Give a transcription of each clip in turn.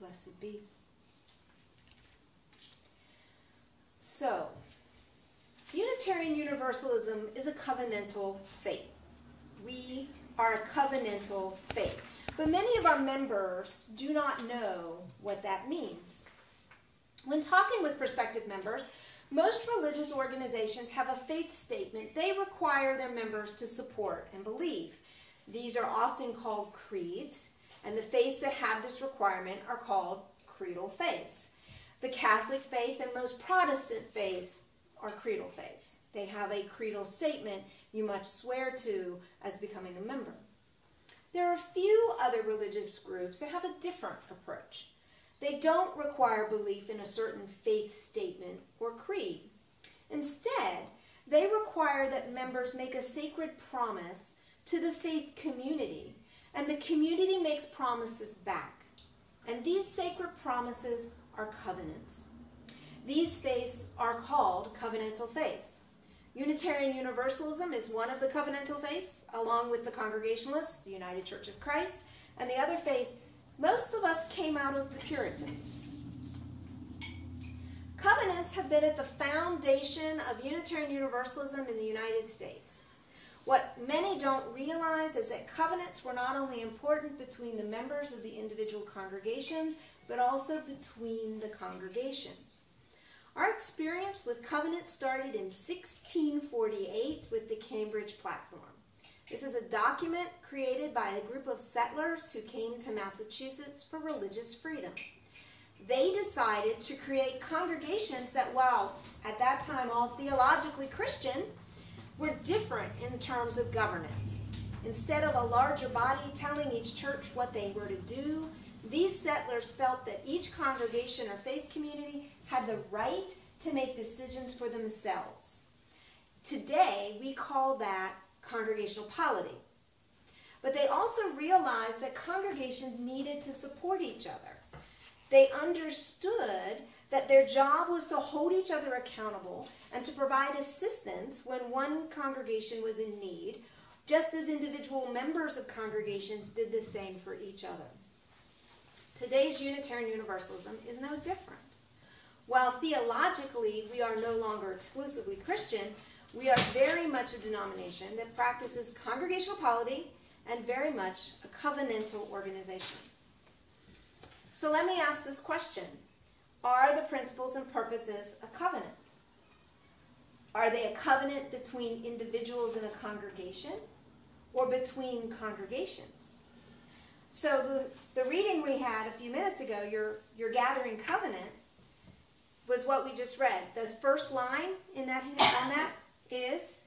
Blessed be. So, Unitarian Universalism is a covenantal faith. We are a covenantal faith. But many of our members do not know what that means. When talking with prospective members, most religious organizations have a faith statement they require their members to support and believe. These are often called creeds, and the faiths that have this requirement are called creedal faiths. The Catholic faith and most Protestant faiths are creedal faiths. They have a creedal statement you must swear to as becoming a member. There are a few other religious groups that have a different approach. They don't require belief in a certain faith statement or creed. Instead, they require that members make a sacred promise to the faith community, and the community makes promises back. And these sacred promises are covenants. These faiths are called covenantal faiths. Unitarian Universalism is one of the covenantal faiths, along with the Congregationalists, the United Church of Christ, and the other faiths. Most of us came out of the Puritans. Covenants have been at the foundation of Unitarian Universalism in the United States. What many don't realize is that covenants were not only important between the members of the individual congregations, but also between the congregations. Our experience with covenants started in 1648 with the Cambridge Platform. This is a document created by a group of settlers who came to Massachusetts for religious freedom. They decided to create congregations that, while at that time all theologically Christian, were different in terms of governance. Instead of a larger body telling each church what they were to do, these settlers felt that each congregation or faith community had the right to make decisions for themselves. Today, we call that congregational polity. But they also realized that congregations needed to support each other. They understood that their job was to hold each other accountable and to provide assistance when one congregation was in need, just as individual members of congregations did the same for each other. Today's Unitarian Universalism is no different. While theologically we are no longer exclusively Christian, we are very much a denomination that practices congregational polity and very much a covenantal organization. So let me ask this question. Are the principles and purposes a covenant? Are they a covenant between individuals in a congregation or between congregations? So the reading we had a few minutes ago, your gathering covenant, was what we just read. The first line on that is,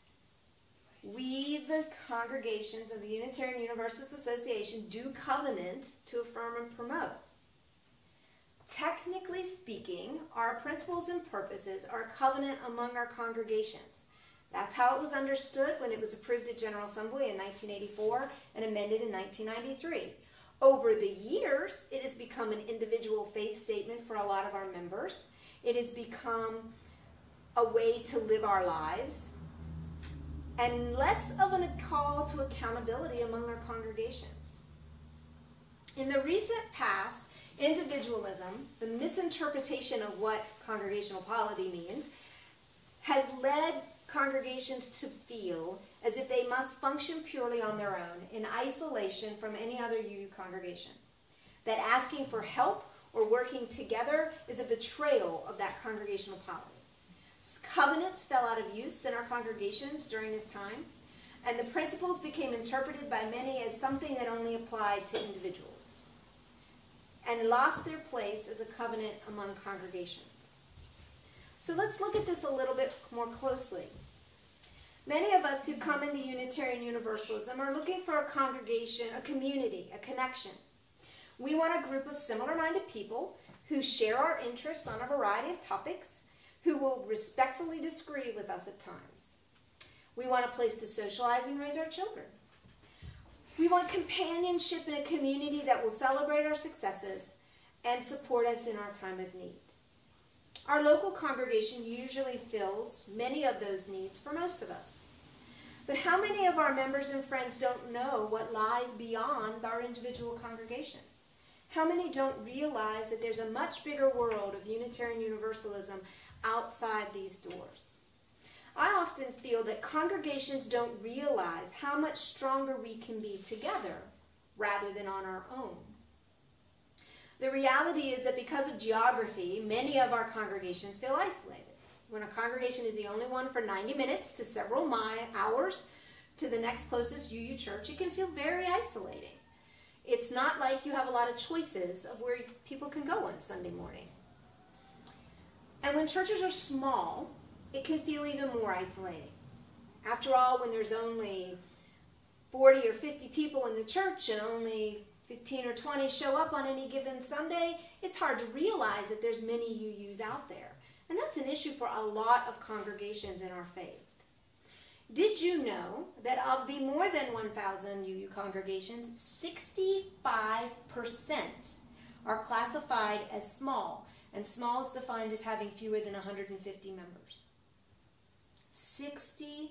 we, the congregations of the Unitarian Universalist Association, do covenant to affirm and promote. Technically speaking, our principles and purposes are a covenant among our congregations. That's how it was understood when it was approved at General Assembly in 1984 and amended in 1993. Over the years, it has become an individual faith statement for a lot of our members. It has become a way to live our lives, and less of a call to accountability among our congregations. In the recent past, individualism, the misinterpretation of what congregational polity means, has led congregations to feel as if they must function purely on their own, in isolation from any other UU congregation. That asking for help or working together is a betrayal of that congregational polity. Covenants fell out of use in our congregations during this time, and the principles became interpreted by many as something that only applied to individuals, and lost their place as a covenant among congregations. So let's look at this a little bit more closely. Many of us who come into Unitarian Universalism are looking for a congregation, a community, a connection. We want a group of similar-minded people who share our interests on a variety of topics, who will respectfully disagree with us at times. We want a place to socialize and raise our children. We want companionship in a community that will celebrate our successes and support us in our time of need. Our local congregation usually fills many of those needs for most of us. But how many of our members and friends don't know what lies beyond our individual congregation? How many don't realize that there's a much bigger world of Unitarian Universalism outside these doors? I often feel that congregations don't realize how much stronger we can be together rather than on our own. The reality is that because of geography, many of our congregations feel isolated. When a congregation is the only one for 90 minutes to several hours to the next closest UU church, it can feel very isolating. It's not like you have a lot of choices of where people can go on Sunday morning. And when churches are small, it can feel even more isolating. After all, when there's only 40 or 50 people in the church and only 15 or 20 show up on any given Sunday, it's hard to realize that there's many UUs out there. And that's an issue for a lot of congregations in our faith. Did you know that of the more than 1,000 UU congregations, 65% are classified as small, and small is defined as having fewer than 150 members? 65%.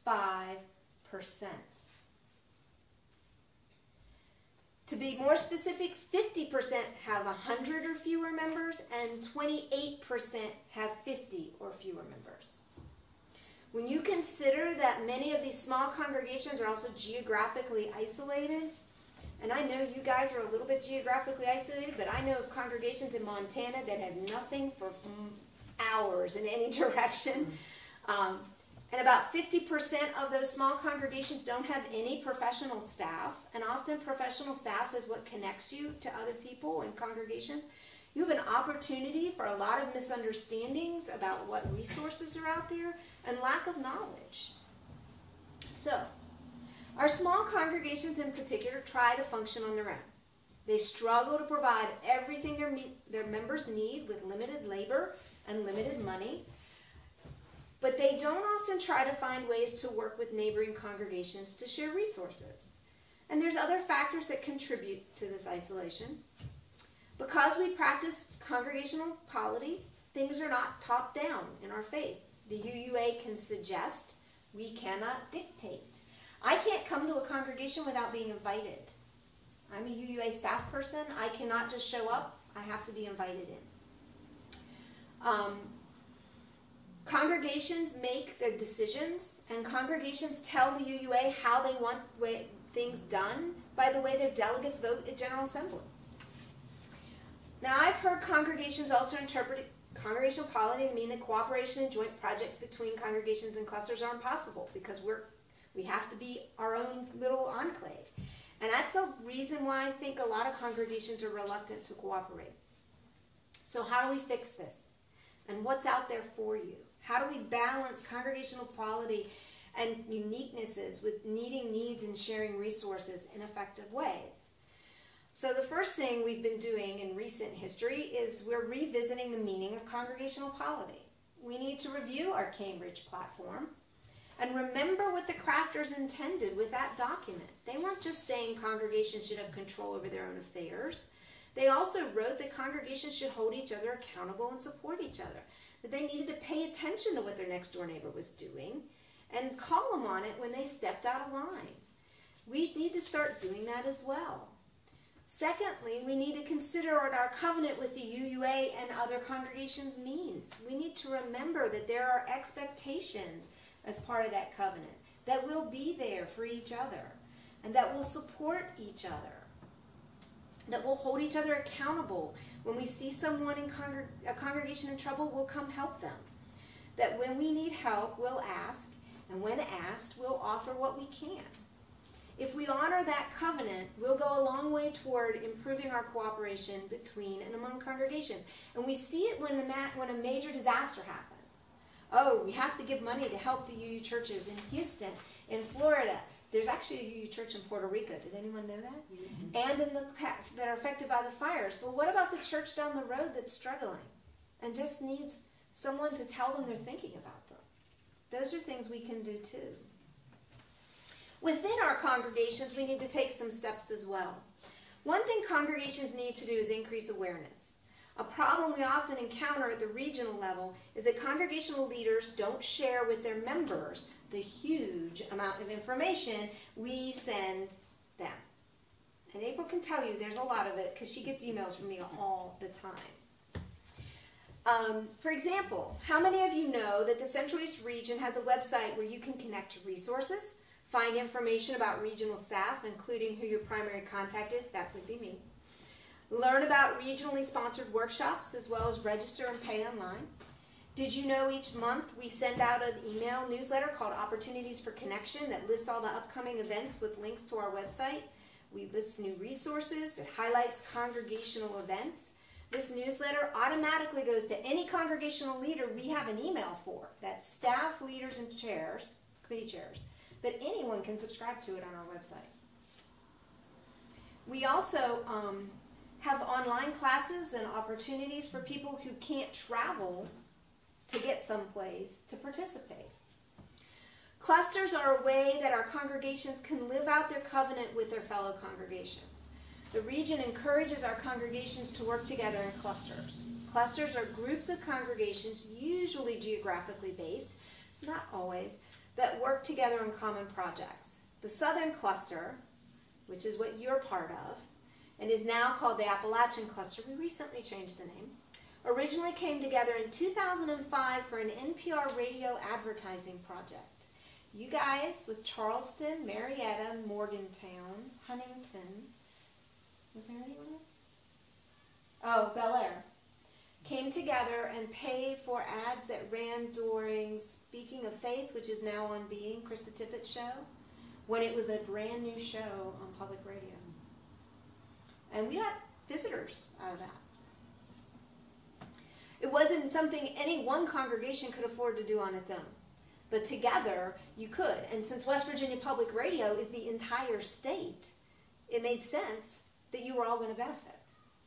To be more specific, 50% have 100 or fewer members, and 28% have 50 or fewer members. When you consider that many of these small congregations are also geographically isolated, and I know you guys are a little bit geographically isolated, but I know of congregations in Montana that have nothing for hours in any direction. And about 50% of those small congregations don't have any professional staff, and often professional staff is what connects you to other people and congregations. You have an opportunity for a lot of misunderstandings about what resources are out there and lack of knowledge. So, our small congregations in particular try to function on their own. They struggle to provide everything their members need with limited labor and limited money. But they don't often try to find ways to work with neighboring congregations to share resources. And there's other factors that contribute to this isolation. Because we practice congregational polity, things are not top-down in our faith. The UUA can suggest, we cannot dictate. I can't come to a congregation without being invited. I'm a UUA staff person. I cannot just show up. I have to be invited in. Congregations make their decisions, and congregations tell the UUA how they want things done by the way their delegates vote at General Assembly. Now, I've heard congregations also interpret congregational polity to mean that cooperation and joint projects between congregations and clusters are impossible because we have to be our own little enclave. And that's a reason why I think a lot of congregations are reluctant to cooperate. So how do we fix this? And what's out there for you? How do we balance congregational polity and uniquenesses with meeting needs and sharing resources in effective ways? So the first thing we've been doing in recent history is we're revisiting the meaning of congregational polity. We need to review our Cambridge platform and remember what the crafters intended with that document. They weren't just saying congregations should have control over their own affairs. They also wrote that congregations should hold each other accountable and support each other, that they needed to pay attention to what their next door neighbor was doing and call them on it when they stepped out of line. We need to start doing that as well. Secondly, we need to consider what our covenant with the UUA and other congregations means. We need to remember that there are expectations as part of that covenant that will be there for each other and that will support each other, that will hold each other accountable. When we see someone in a congregation in trouble, we'll come help them. That when we need help, we'll ask, and when asked, we'll offer what we can. If we honor that covenant, we'll go a long way toward improving our cooperation between and among congregations. And we see it when a major disaster happens. Oh, we have to give money to help the UU churches in Houston, in Florida. There's actually a UU church in Puerto Rico. Did anyone know that? Mm-hmm. And that are affected by the fires. But what about the church down the road that's struggling and just needs someone to tell them they're thinking about them? Those are things we can do too. Within our congregations, we need to take some steps as well. One thing congregations need to do is increase awareness. A problem we often encounter at the regional level is that congregational leaders don't share with their members the huge amount of information we send them. And April can tell you there's a lot of it because she gets emails from me all the time. For example, how many of you know that the Central East region has a website where you can connect to resources, find information about regional staff, including who your primary contact is? That would be me. Learn about regionally sponsored workshops, as well as register and pay online. Did you know each month we send out an email newsletter called Opportunities for Connection that lists all the upcoming events with links to our website? We list new resources. It highlights congregational events. This newsletter automatically goes to any congregational leader we have an email for. That's staff, leaders, and chairs, committee chairs. But anyone can subscribe to it on our website. We also have online classes and opportunities for people who can't travel to get someplace to participate. Clusters are a way that our congregations can live out their covenant with their fellow congregations. The region encourages our congregations to work together in clusters. Clusters are groups of congregations, usually geographically based, not always, that work together on common projects. The Southern Cluster, which is what you're part of, and is now called the Appalachian Cluster, we recently changed the name, originally came together in 2005 for an NPR radio advertising project. You guys with Charleston, Marietta, Morgantown, Huntington, was there anyone else? Oh, Bel Air. Came together and paid for ads that ran during Speaking of Faith, which is now on Being, Krista Tippett's show, when it was a brand new show on public radio. And we got visitors out of that. It wasn't something any one congregation could afford to do on its own. But together, you could. And since West Virginia Public Radio is the entire state, it made sense that you were all going to benefit.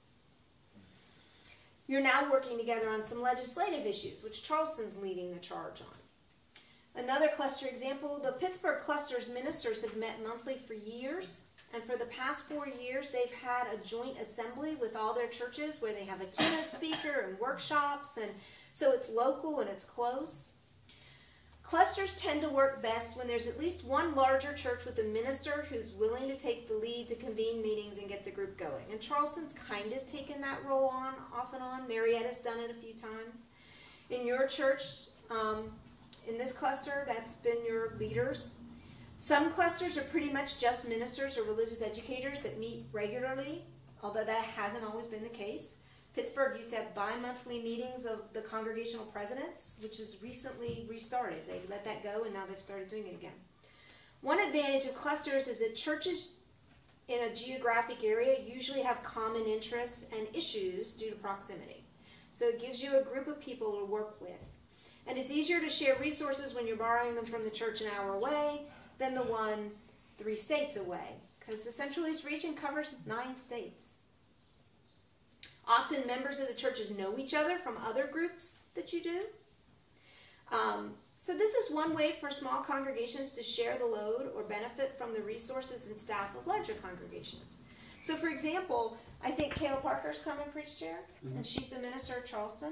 You're now working together on some legislative issues, which Charleston's leading the charge on. Another cluster example, the Pittsburgh cluster's ministers have met monthly for years. And for the past 4 years, they've had a joint assembly with all their churches where they have a keynote speaker and workshops. And so it's local and it's close. Clusters tend to work best when there's at least one larger church with a minister who's willing to take the lead to convene meetings and get the group going. And Charleston's kind of taken that role on, off and on. Marietta's done it a few times. In your church, in this cluster, that's been your leaders. Some clusters are pretty much just ministers or religious educators that meet regularly, although that hasn't always been the case. Pittsburgh used to have bi-monthly meetings of the congregational presidents, which is recently restarted. They let that go, and now they've started doing it again. One advantage of clusters is that churches in a geographic area usually have common interests and issues due to proximity. So it gives you a group of people to work with. And it's easier to share resources when you're borrowing them from the church an hour away than the one 3 states away, because the Central East region covers 9 states. Often members of the churches know each other from other groups that you do. So this is one way for small congregations to share the load or benefit from the resources and staff of larger congregations. So for example, I think Kayla Parker's come and preach chair, and she's the minister of Charleston.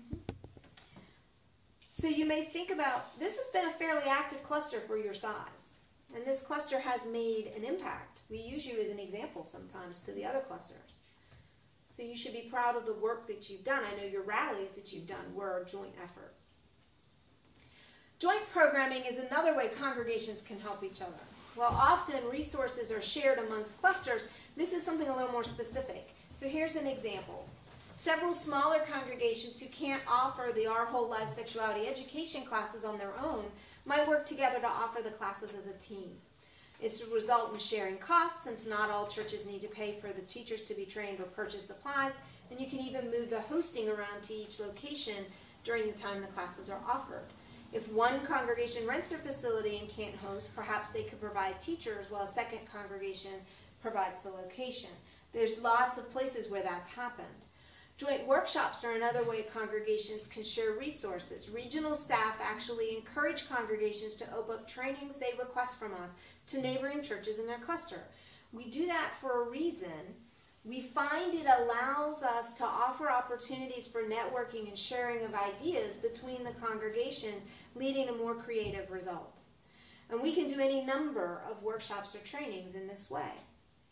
So you may think about, this has been a fairly active cluster for your size. And this cluster has made an impact. We use you as an example sometimes to the other clusters. So you should be proud of the work that you've done. I know your rallies that you've done were a joint effort. Joint programming is another way congregations can help each other. While often resources are shared amongst clusters, this is something a little more specific. So here's an example. Several smaller congregations who can't offer the Our Whole Life Sexuality Education classes on their own might work together to offer the classes as a team. It's a result in sharing costs, since not all churches need to pay for the teachers to be trained or purchase supplies, and you can even move the hosting around to each location during the time the classes are offered. If one congregation rents their facility and can't host, perhaps they could provide teachers while a second congregation provides the location. There's lots of places where that's happened. Joint workshops are another way congregations can share resources. Regional staff actually encourage congregations to open up trainings they request from us to neighboring churches in their cluster. We do that for a reason. We find it allows us to offer opportunities for networking and sharing of ideas between the congregations, leading to more creative results. And we can do any number of workshops or trainings in this way.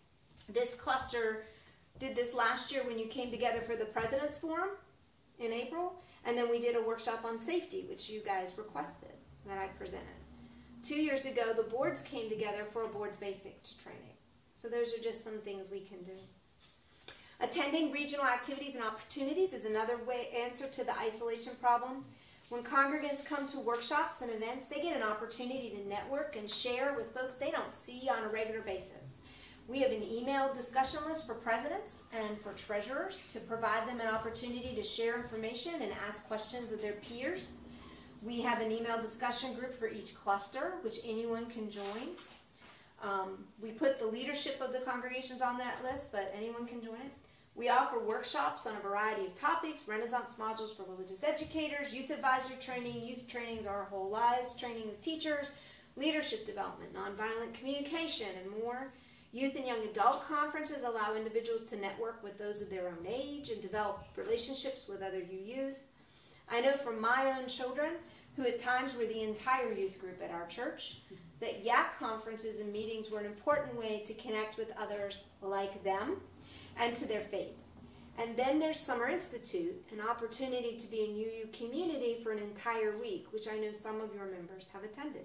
This cluster did this last year when you came together for the President's Forum in April, and then we did a workshop on safety, which you guys requested that I presented. 2 years ago, the boards came together for a boards basics training. So those are just some things we can do. Attending regional activities and opportunities is another answer to the isolation problem. When congregants come to workshops and events, they get an opportunity to network and share with folks they don't see on a regular basis. We have an email discussion list for presidents and for treasurers to provide them an opportunity to share information and ask questions of their peers. We have an email discussion group for each cluster, which anyone can join. We put the leadership of the congregations on that list, but anyone can join it. We offer workshops on a variety of topics, Renaissance modules for religious educators, youth advisory training, youth trainings our whole lives, training of teachers, leadership development, nonviolent communication, and more. Youth and young adult conferences allow individuals to network with those of their own age and develop relationships with other UUs. I know from my own children, who at times were the entire youth group at our church, that YAC conferences and meetings were an important way to connect with others like them and to their faith. And then there's Summer Institute, an opportunity to be in UU community for an entire week, which I know some of your members have attended.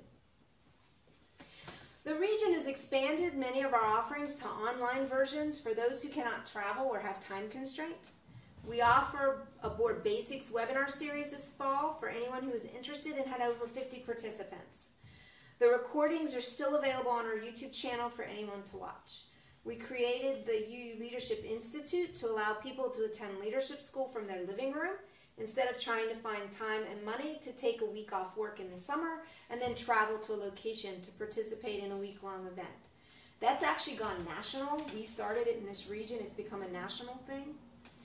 The region has expanded many of our offerings to online versions for those who cannot travel or have time constraints. We offer a Board Basics webinar series this fall for anyone who is interested and had over 50 participants. The recordings are still available on our YouTube channel for anyone to watch. We created the UU Leadership Institute to allow people to attend leadership school from their living room instead of trying to find time and money to take a week off work in the summer and then travel to a location to participate in a week-long event. That's actually gone national. We started it in this region. It's become a national thing.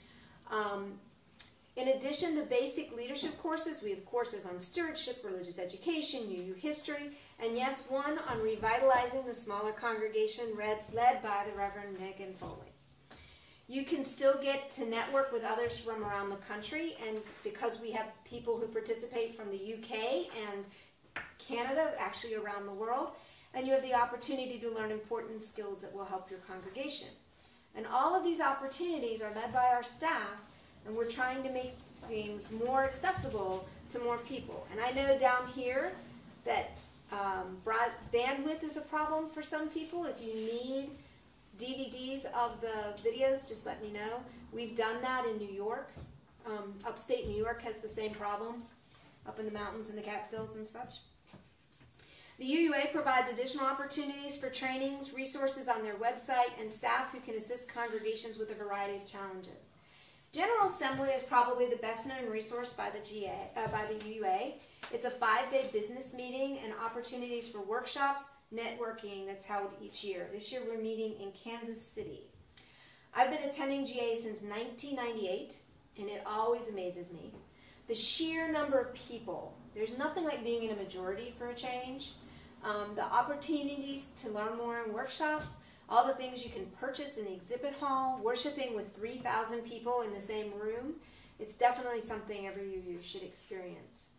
In addition to basic leadership courses, we have courses on stewardship, religious education, UU history, and yes, one on revitalizing the smaller congregation led by the Reverend Megan Foley. You can still get to network with others from around the country, and because we have people who participate from the UK and Canada, actually around the world, and you have the opportunity to learn important skills that will help your congregation. And all of these opportunities are led by our staff, and we're trying to make things more accessible to more people. And I know down here that bandwidth is a problem for some people. If you need DVDs of the videos, just let me know. We've done that in New York. Upstate New York has the same problem, up in the mountains and the Catskills and such. The UUA provides additional opportunities for trainings, resources on their website, and staff who can assist congregations with a variety of challenges. General Assembly is probably the best-known resource by the UUA. It's a 5-day business meeting and opportunities for workshops, networking that's held each year. This year we're meeting in Kansas City. I've been attending GA since 1998, and it always amazes me. The sheer number of people. There's nothing like being in a majority for a change. The opportunities to learn more in workshops, all the things you can purchase in the exhibit hall, worshiping with 3,000 people in the same room. It's definitely something every UU should experience.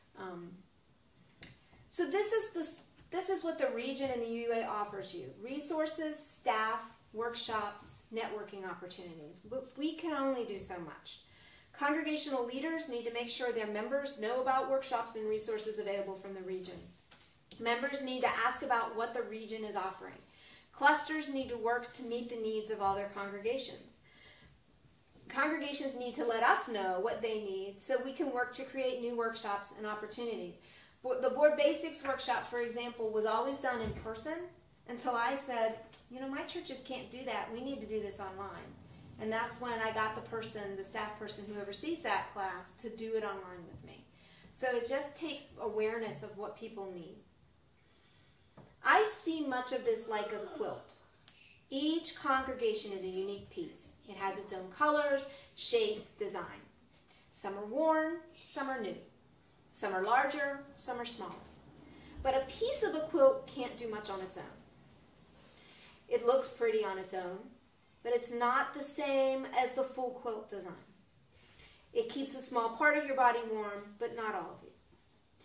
So this is what the region and the UUA offers you. Resources, staff, workshops, networking opportunities. But we can only do so much. Congregational leaders need to make sure their members know about workshops and resources available from the region. Members need to ask about what the region is offering. Clusters need to work to meet the needs of all their congregations. Congregations need to let us know what they need so we can work to create new workshops and opportunities. The Board Basics workshop, for example, was always done in person until I said, you know, my churches can't do that. We need to do this online. And that's when I got the staff person who oversees that class to do it online with me. So it just takes awareness of what people need. I see much of this like a quilt. Each congregation is a unique piece. It has its own colors, shape, design. Some are worn, some are new. Some are larger, some are smaller. But a piece of a quilt can't do much on its own. It looks pretty on its own, but it's not the same as the full quilt design. It keeps a small part of your body warm, but not all of you.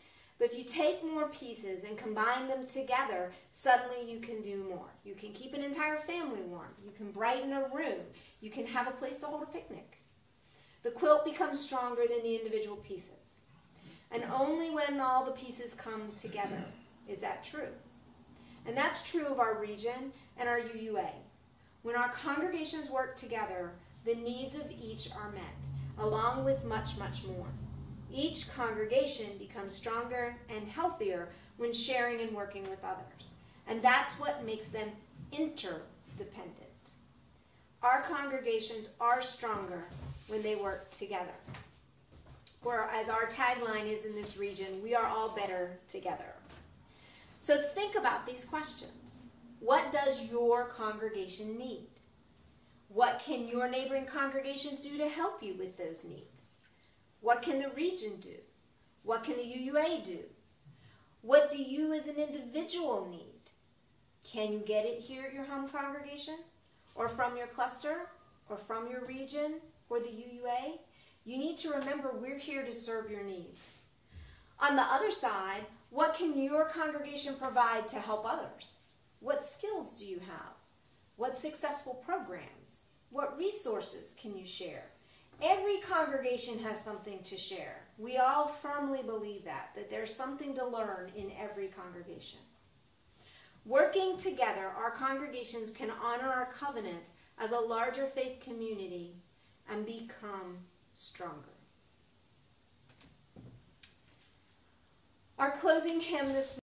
But if you take more pieces and combine them together, suddenly you can do more. You can keep an entire family warm. You can brighten a room. You can have a place to hold a picnic. The quilt becomes stronger than the individual pieces. And only when all the pieces come together is that true. And that's true of our region and our UUA. When our congregations work together, the needs of each are met, along with much, much more. Each congregation becomes stronger and healthier when sharing and working with others. And that's what makes them interdependent. Our congregations are stronger when they work together. Or as our tagline is in this region, we are all better together. So think about these questions. What does your congregation need? What can your neighboring congregations do to help you with those needs? What can the region do? What can the UUA do? What do you as an individual need? Can you get it here at your home congregation? Or from your cluster? Or from your region? Or the UUA? You need to remember we're here to serve your needs. On the other side, what can your congregation provide to help others? What skills do you have? What successful programs? What resources can you share? Every congregation has something to share. We all firmly believe that there's something to learn in every congregation. Working together, our congregations can honor our covenant as a larger faith community and become stronger. Our closing hymn this